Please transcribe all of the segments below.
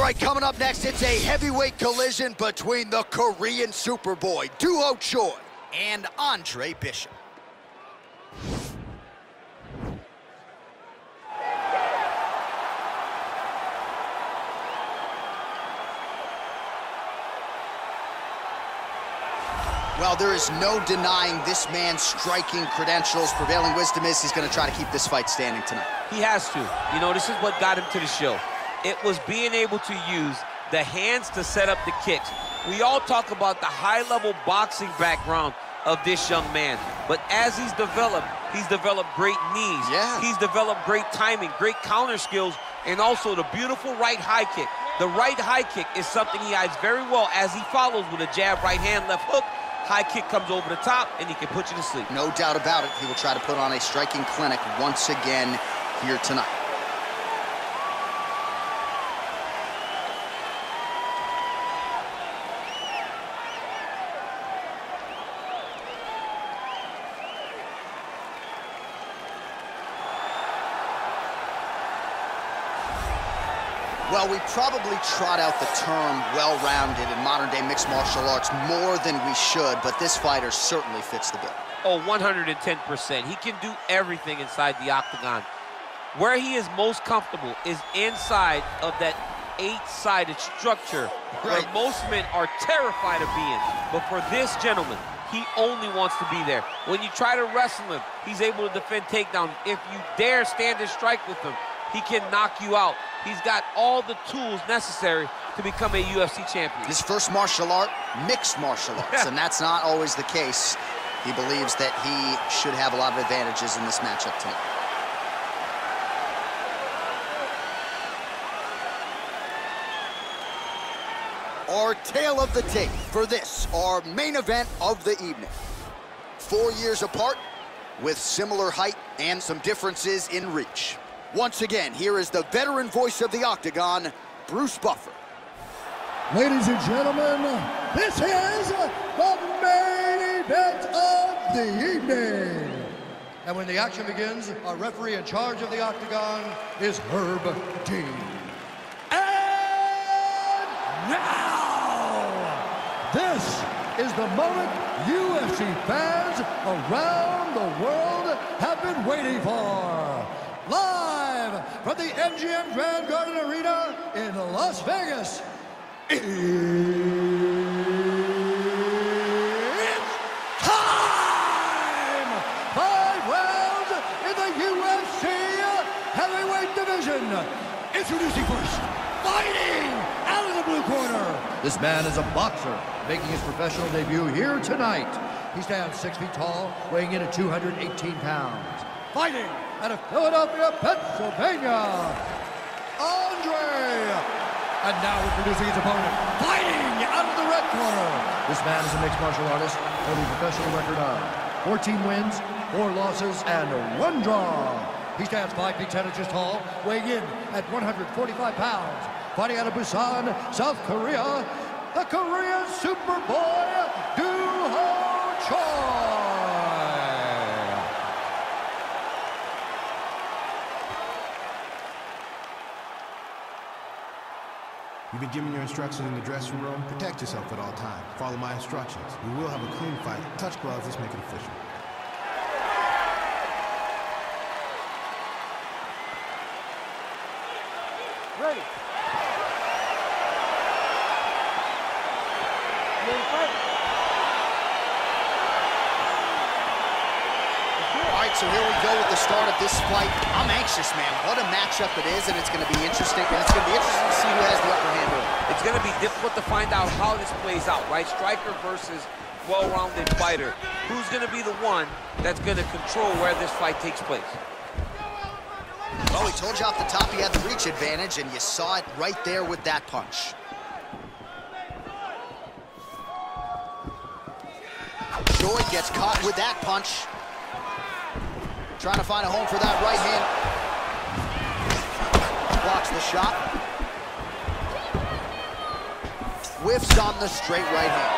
right, coming up next, it's a heavyweight collision between the Korean Superboy, Doo Ho Choi, and Andre Bishop. Well, there is no denying this man's striking credentials. Prevailing wisdom is he's going to try to keep this fight standing tonight. He has to. You know, this is what got him to the show. It was being able to use the hands to set up the kicks. We all talk about the high-level boxing background of this young man, but as he's developed great knees. Yeah. He's developed great timing, great counter skills, and also the beautiful right high kick. The right high kick is something he hides very well as he follows with a jab, right hand, left hook. High kick comes over the top, and he can put you to sleep. No doubt about it. He will try to put on a striking clinic once again here tonight. Well, we probably trot out the term well-rounded in modern-day mixed martial arts more than we should, but this fighter certainly fits the bill. Oh, 110%. He can do everything inside the octagon. Where he is most comfortable is inside of that 8-sided structure where most men are terrified of being. But for this gentleman, he only wants to be there. When you try to wrestle him, he's able to defend takedown. If you dare stand and strike with him, he can knock you out. He's got all the tools necessary to become a UFC champion. His first martial art, mixed martial arts, and that's not always the case. He believes that he should have a lot of advantages in this matchup tonight. Our tale of the tape for this, our main event of the evening. 4 years apart, with similar height and some differences in reach. Once again, here is the veteran voice of the Octagon, Bruce Buffer. Ladies and gentlemen, this is the main event of the evening. And when the action begins, our referee in charge of the Octagon is Herb Dean. And now, this is the moment UFC fans around the world have been waiting for. Live from the MGM Grand Garden Arena in Las Vegas, it's time! 5 rounds in the UFC heavyweight division. Introducing first, fighting out of the blue corner. This man is a boxer, making his professional debut here tonight. He stands 6 feet tall, weighing in at 218 pounds. Fighting out of Philadelphia, Pennsylvania, Andre. And now introducing his opponent, fighting out of the red corner. This man is a mixed martial artist, holding a professional record of 14 wins, 4 losses, and 1 draw. He stands 5 feet 10 inches tall, weighing in at 145 pounds. Fighting out of Busan, South Korea, the Korean Superboy, Doo Ho Choi. You've been given your instructions in the dressing room. Protect yourself at all times. Follow my instructions. We will have a clean fight. Touch gloves, let's make it official. Ready. All right, so here we go with the start of this fight. I'm anxious, man. What a matchup it is, and it's going to be interesting. And it's going to be interesting to see who has the upper hand over. It's going to be difficult to find out how this plays out, right? Striker versus well-rounded fighter. Who's going to be the one that's going to control where this fight takes place? Well, we told you off the top he had the reach advantage, and you saw it right there with that punch. Choi gets caught with that punch. Trying to find a home for that right hand. Blocks the shot. Whiffs on the straight right hand.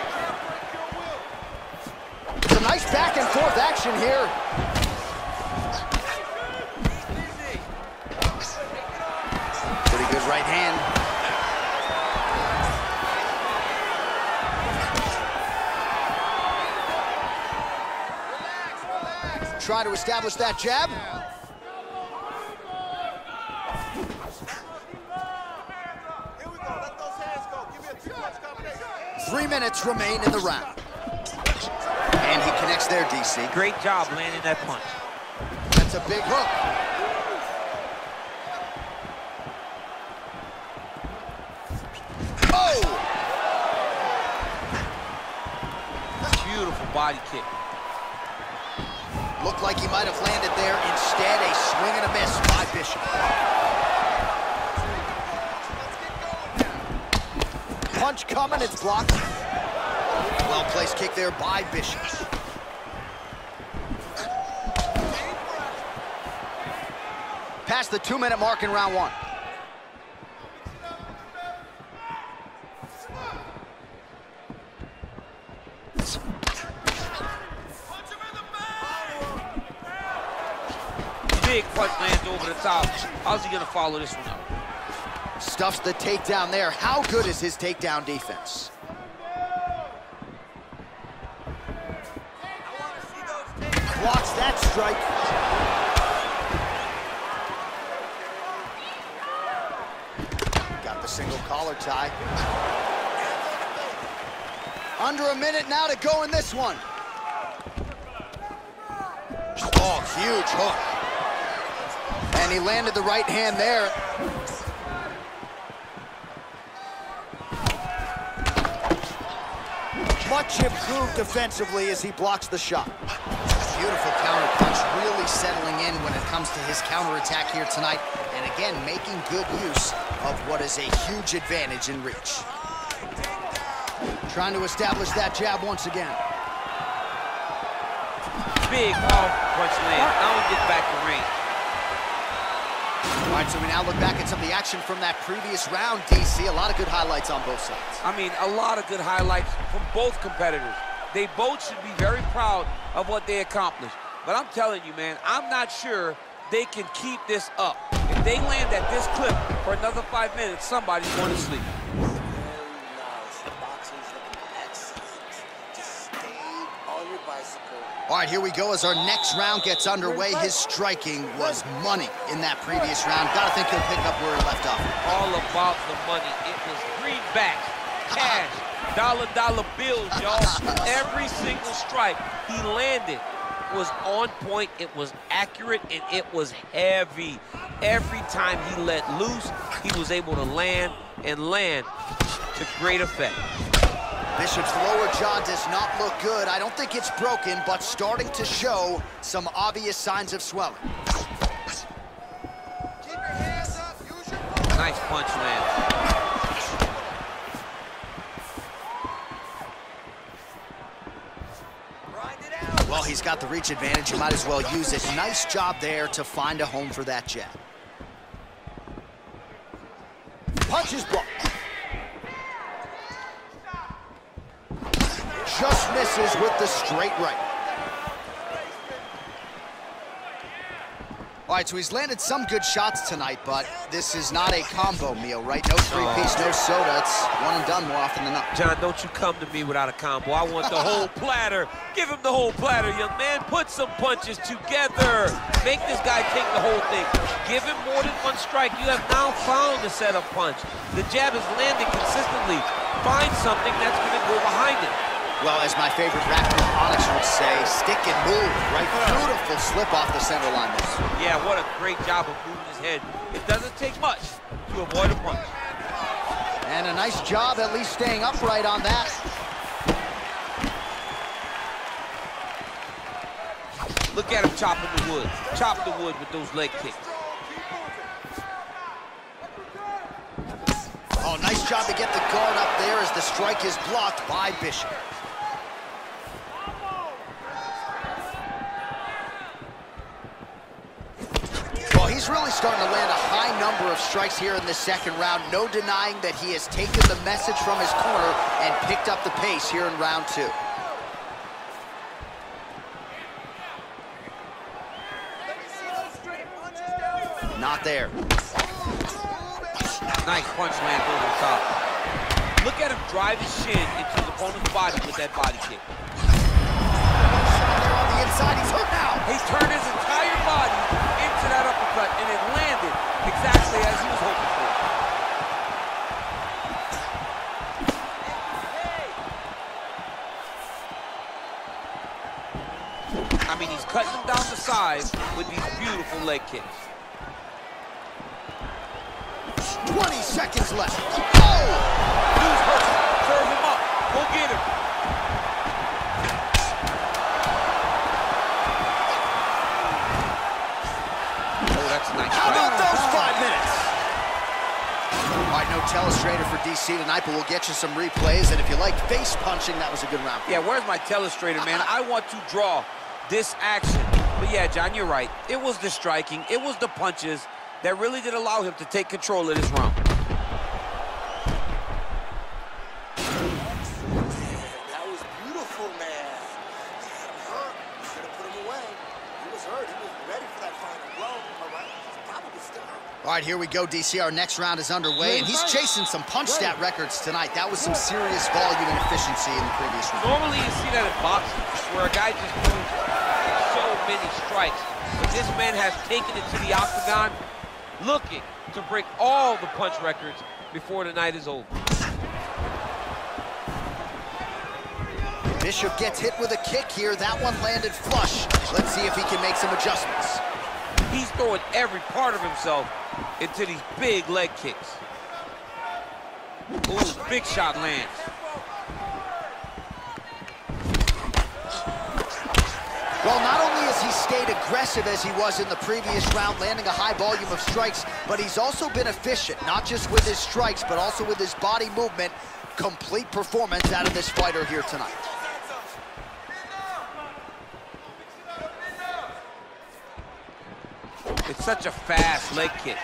It's a nice back and forth action here. Pretty good right hand. try to establish that jab. Here we go. Let those hands go. Give me a 2-punch combination. 3 minutes remain in the round. And he connects there, DC. Great job landing that punch. That's a big hook. Oh! Beautiful body kick. Looked like he might have landed there. Instead, a swing and a miss by Bishop. Punch coming, it's blocked. Well-placed kick there by Bishop. Past the 2-minute mark in round 1. Big punch lands over the top. How's he gonna follow this one up? Stuffs the takedown there. How good is his takedown defense? Blocks that strike. Got the single collar tie. Under a minute now to go in this one. Oh, huge hook. And he landed the right hand there. Much improved defensively as he blocks the shot. Beautiful counter punch, really settling in when it comes to his counterattack here tonight. And again, making good use of what is a huge advantage in reach. Trying to establish that jab once again. Big powerful punch land. Now we get back to range. All right, so we now look back at some of the action from that previous round, DC. A lot of good highlights on both sides. I mean, a lot of good highlights from both competitors. They both should be very proud of what they accomplished. But I'm telling you, man, I'm not sure they can keep this up. If they land at this clip for another 5 minutes, somebody's going to sleep. Very nice. The boxing's looking excellent. Just stay on your bicycle. All right, here we go as our next round gets underway. His striking was money in that previous round. Gotta think he'll pick up where he left off. All about the money. It was greenbacks, cash, dollar bills, y'all. Every single strike he landed was on point, it was accurate, and it was heavy. Every time he let loose, he was able to land to great effect. Bishop's lower jaw does not look good. I don't think it's broken, but starting to show some obvious signs of swelling. Keep your hands up. Use your Nice punch land. grind it out. Well, he's got the reach advantage. You might as well use it. Nice job there to find a home for that jab. Punch is blocked. Just misses with the straight right. All right, so he's landed some good shots tonight, but this is not a combo meal, right? No three-piece, no soda. It's one and done more often than not. John, don't you come to me without a combo. I want the whole platter. Give him the whole platter, young man. Put some punches together. Make this guy take the whole thing. Give him more than one strike. You have now found the setup punch. The jab is landing consistently. Find something that's going to go behind it. Well, as my favorite rap group Onyx would say, stick and move, right? Beautiful slip off the center line. Yeah, what a great job of moving his head. It doesn't take much to avoid a punch. And a nice job at least staying upright on that. Look at him chopping the wood. Chop the wood with those leg kicks. Oh, nice job to get the guard up there as the strike is blocked by Bishop. Well, he's really starting to land a high number of strikes here in the second round. No denying that he has taken the message from his corner and picked up the pace here in round 2. Not there. Nice punch lands over the top. Look at him drive his shin into his opponent's body with that body kick. On the the inside. He's hurt now. He turned his entire body into that uppercut, and it landed exactly as he was hoping for. I mean, he's cutting him down the sides with these beautiful leg kicks. 20 seconds left. Oh! Dude's hurt. Serve him up. Go get him. Oh, that's a nice How strike. about those 5 minutes? All right, no telestrator for DC tonight, but we'll get you some replays. And if you like face punching, that was a good round. Yeah, where's my telestrator, man? I want to draw this action. But yeah, John, you're right. It was the striking, it was the punches that really did allow him to take control of this round. That was beautiful, man. He had him hurt. You should have put him away. He was hurt. He was ready for that final blow. All right. He's probably still hurt. All right, here we go, DC. Our next round is underway, and he's chasing some punch stat records tonight. That was some serious volume and efficiency in the previous round. Normally you see that in boxing, where a guy just moves so many strikes. But this man has taken it to the octagon, looking to break all the punch records before the night is over. Bishop gets hit with a kick here. That one landed flush. Let's see if he can make some adjustments. He's throwing every part of himself into these big leg kicks. Ooh, big shot lands. Well, not only has he stayed aggressive as he was in the previous round, landing a high volume of strikes, but he's also been efficient, not just with his strikes, but also with his body movement. Complete performance out of this fighter here tonight. It's such a fast leg kick.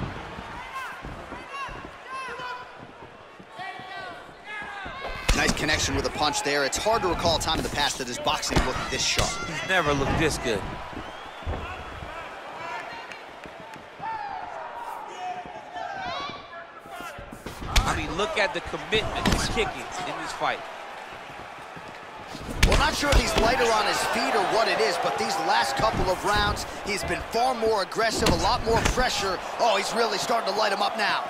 Nice connection with a punch there. It's hard to recall a time in the past that his boxing looked this sharp. He's never looked this good. I mean, look at the commitment he's kicking in this fight. Well, not sure if he's lighter on his feet or what it is, but these last couple of rounds, he's been far more aggressive, a lot more pressure. Oh, he's really starting to light him up now.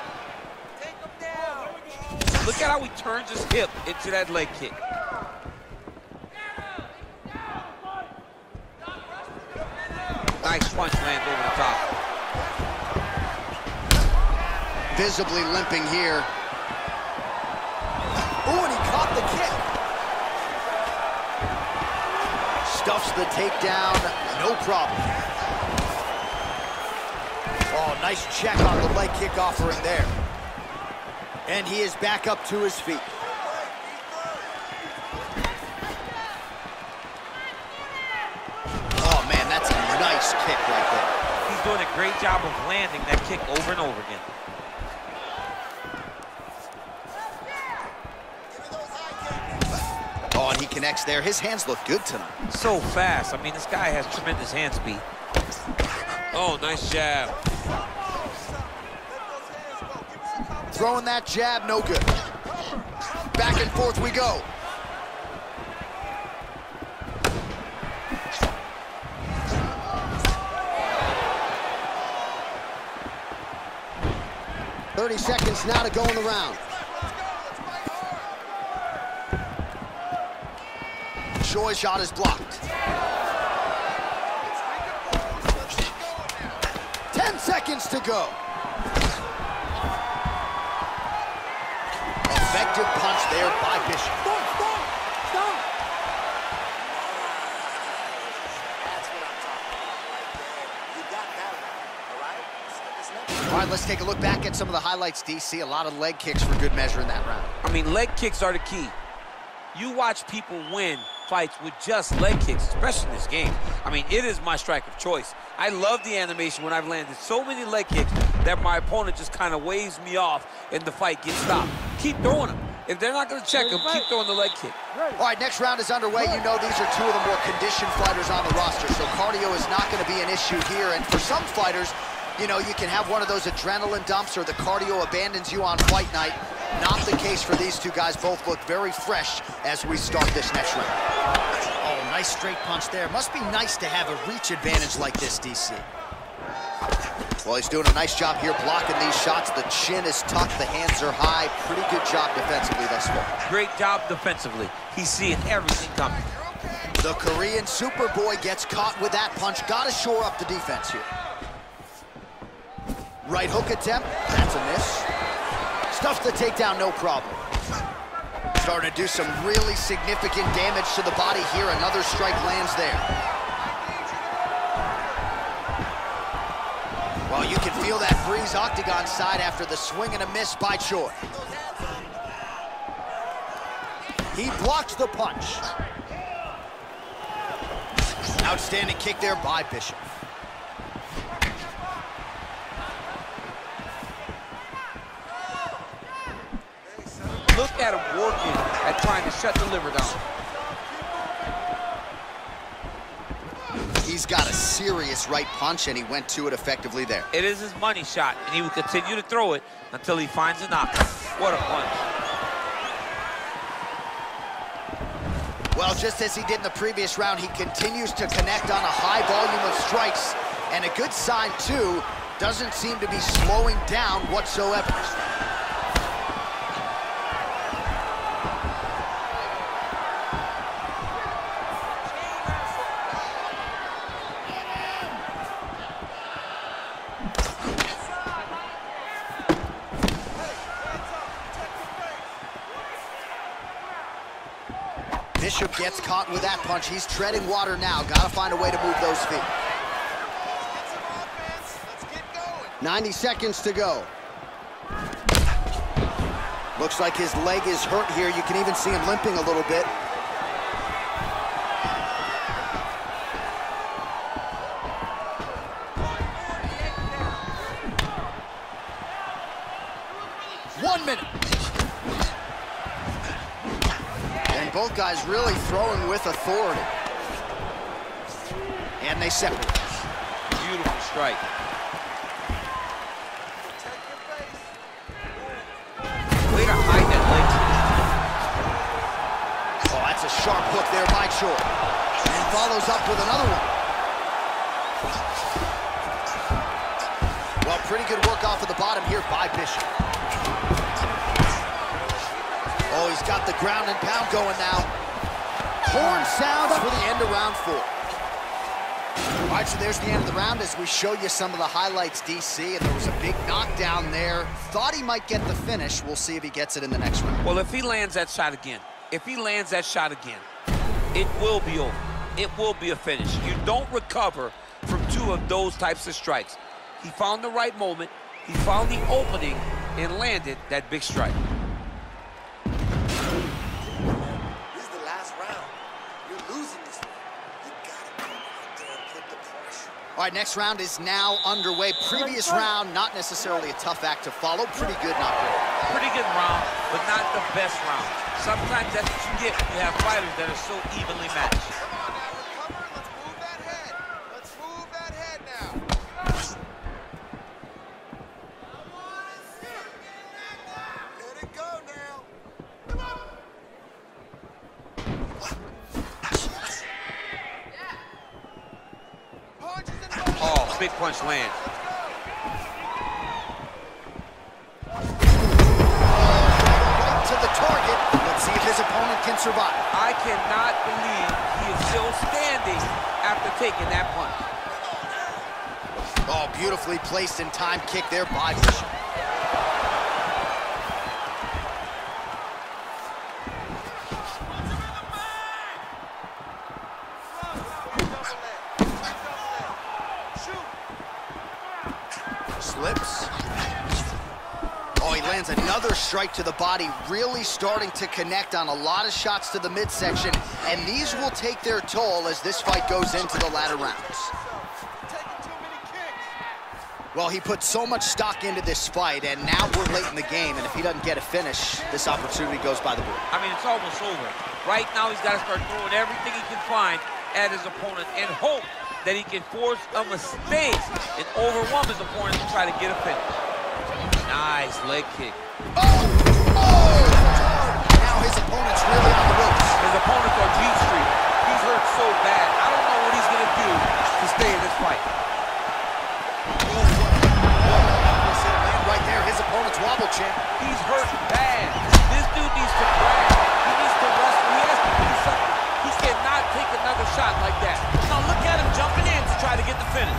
Look at how he turns his hip into that leg kick. Nice punch lands over the top. Visibly limping here. Ooh, and he caught the kick. Stuffs the takedown, no problem. Oh, nice check on the leg kick offering there. And he is back up to his feet. Oh, man, that's a nice kick right there. He's doing a great job of landing that kick over and over again. Oh, and he connects there. His hands look good tonight. So fast. I mean, this guy has tremendous hand speed. Oh, nice jab. Throwing that jab, no good. Back and forth we go. "30 seconds now to go in the round. Choi's shot is blocked. 10 seconds to go. Effective punch there by Bishop. Stop! That's what I'm talking about right there. You got that one, all right? This next All right, let's take a look back at some of the highlights, DC. A lot of leg kicks for good measure in that round. I mean, leg kicks are the key. You watch people win fights with just leg kicks, especially in this game. I mean, it is my strike of choice. I love the animation when I've landed so many leg kicks that my opponent just kind of waves me off and the fight gets stopped. Keep throwing them. If they're not going to check them, keep throwing the leg kick. All right, next round is underway. You know these are two of the more conditioned fighters on the roster, so cardio is not going to be an issue here. And for some fighters, you know, you can have one of those adrenaline dumps or the cardio abandons you on fight night. Not the case for these two guys. Both look very fresh as we start this next round. Oh, Nice straight punch there. Must be nice to have a reach advantage like this, DC. Well, he's doing a nice job here blocking these shots. The chin is tucked, the hands are high. Pretty good job defensively thus far. Great job defensively. He's seeing everything coming. The Korean Superboy gets caught with that punch. Got to shore up the defense here. Right hook attempt. That's a miss. Stuffs the takedown, no problem. Starting to do some really significant damage to the body here. Another strike lands there. Well, you can feel that breeze octagon side after the swing and a miss by Choi. He blocks the punch. Outstanding kick there by Bishop. Look at him working at trying to shut the liver down. He's got a serious right punch, and he went to it effectively there. It is his money shot, and he will continue to throw it until he finds a knockout. What a punch. Well, just as he did in the previous round, he continues to connect on a high volume of strikes, and a good sign, too, doesn't seem to be slowing down whatsoever. Bishop gets caught with that punch. He's treading water now. Got to find a way to move those feet. 90 seconds to go. Looks like his leg is hurt here. You can even see him limping a little bit. One minute. Both guys really throwing with authority. And they separate. Beautiful strike. Way to hide that leg. Oh, that's a sharp hook there by Choi. And follows up with another one. Well, pretty good work off of the bottom here by Bishop. Oh, he's got the ground and pound going now. Horn sounds for the end of round 4. All right, so there's the end of the round as we show you some of the highlights, DC, and there was a big knockdown there. Thought he might get the finish. We'll see if he gets it in the next round. Well, if he lands that shot again, it will be over. It will be a finish. You don't recover from 2 of those types of strikes. He found the right moment, he found the opening, and landed that big strike. All right, next round is now underway. Previous round, not necessarily a tough act to follow. Pretty good, not great. Pretty good round, but not the best round. Sometimes that's what you get when you have fighters that are so evenly matched. Come on now, recover. Let's move that head. Let's move that head now. Let it go now. Come on. Oh, big punch lands. Right to the target. Let's see if his opponent can survive. I cannot believe he is still standing after taking that punch. Oh, beautifully placed and timed kick there by Bishop. Slips. Oh, he lands another strike to the body, really starting to connect on a lot of shots to the midsection, and these will take their toll as this fight goes into the latter rounds. Well, he put so much stock into this fight, and now we're late in the game, and if he doesn't get a finish, this opportunity goes by the board. I mean, it's almost over. Right now, he's got to start throwing everything he can find at his opponent and hope that he can force a mistake and overwhelm his opponent to try to get a finish. Nice leg kick. Oh! Oh! Now his opponent's really on the ropes. His opponent's on Beat Street. He's hurt so fight. Right there, his opponent's wobble chin. He's hurt bad. This dude needs to brag. He needs to wrestle. He has to do something. He cannot take another shot like that. Now look at him jumping in to try to get the finish.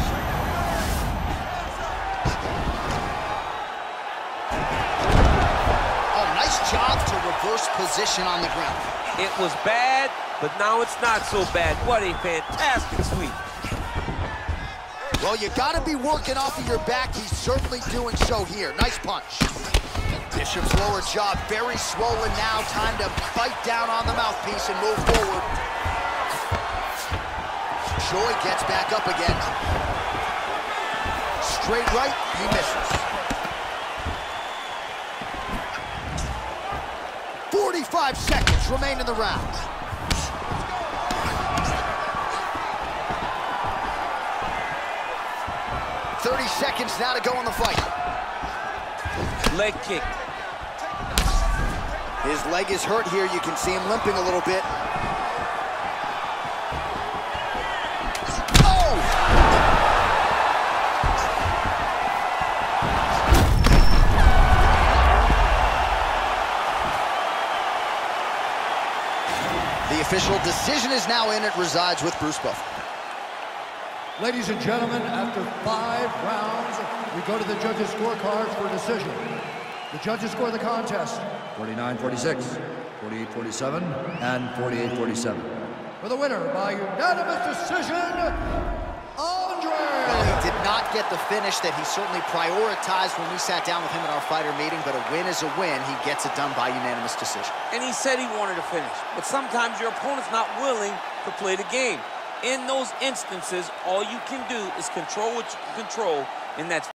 Oh, nice job to reverse position on the ground. It was bad, but now it's not so bad. What a fantastic sweep. Well, you gotta be working off of your back. He's certainly doing so here. Nice punch. Bishop's lower jaw very swollen now. Time to bite down on the mouthpiece and move forward. Choi gets back up again. Straight right, he misses. 45 seconds remain in the round. .30 seconds now to go in the fight. Leg kick. His leg is hurt here. You can see him limping a little bit. Oh! The official decision is now in. It resides with Bruce Buffer. Ladies and gentlemen, after 5 rounds, we go to the judges' scorecards for a decision. The judges score the contest 49-46, 48-47, and 48-47. For the winner by unanimous decision, Andre! Well, he did not get the finish that he certainly prioritized when we sat down with him at our fighter meeting, but a win is a win. He gets it done by unanimous decision. And he said he wanted to finish, but sometimes your opponent's not willing to play the game. In those instances, all you can do is control what you can control, and that's